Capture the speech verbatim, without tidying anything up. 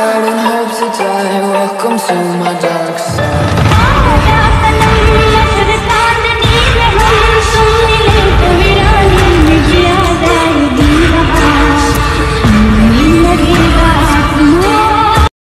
heart and hope to die. Welcome to my dark side.